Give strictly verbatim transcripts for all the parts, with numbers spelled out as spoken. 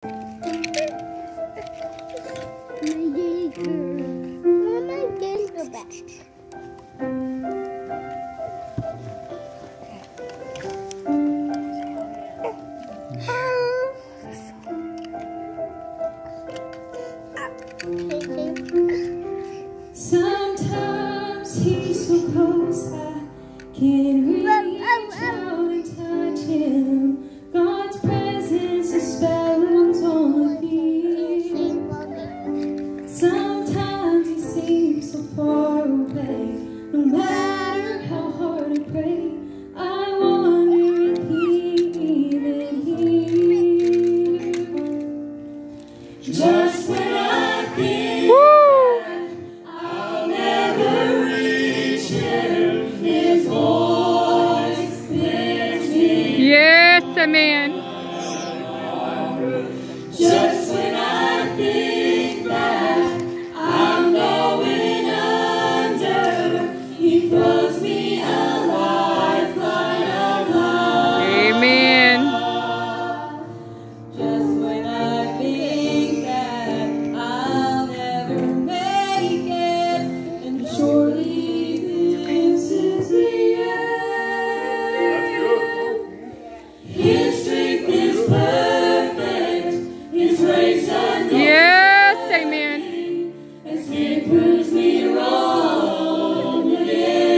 Mama, just go back. Sometimes he's so close I can't reach out and touch him. God's presence is spells on my feet. Sometimes he seems so far away. No matter how hard I pray, I wonder if he even hears. Just when I think that I'll never reach him, his voice lifts me. Yes, amen. Just when I think that I'm going under, he throws me a lifeline of love. Amen. Just when I think that I'll never make it, and surely this is the end. His strength is perfect, his grace unnoticed. Yes, amen. As he proves me wrong again.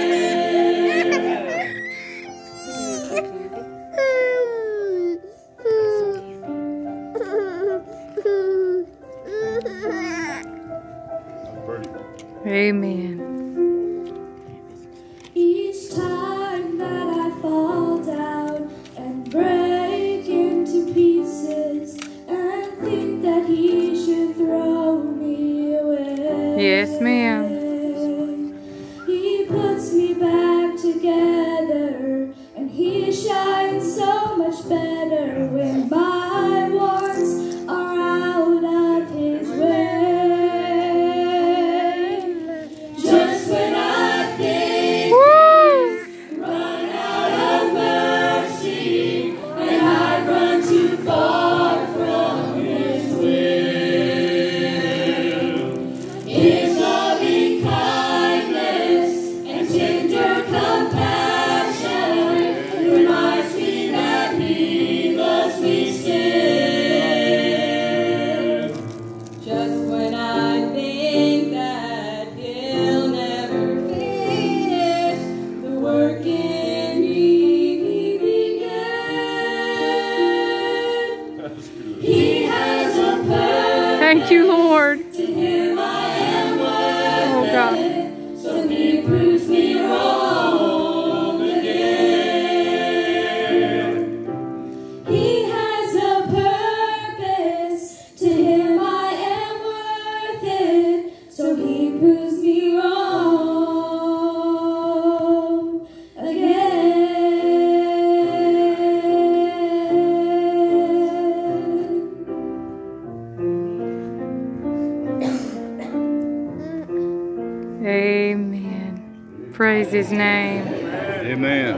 Amen. Each time that I fall down and break into pieces and think that he should throw me away. Yes, ma'am. He puts me back together and he shines so much better when my wants are out of his way. Just when I think he's run out of mercy and I run too far from his will, his loving kindness and tender compassion reminds me that he loves me still. Just when I think that he'll never finish the work in me he began, he has a purpose. Thank you, Lord. To him I am worth Oh, God. it, so he proves me wrong again. He has a purpose, to him I am worth it, so he proves me wrong again. Amen. Praise his name. Amen.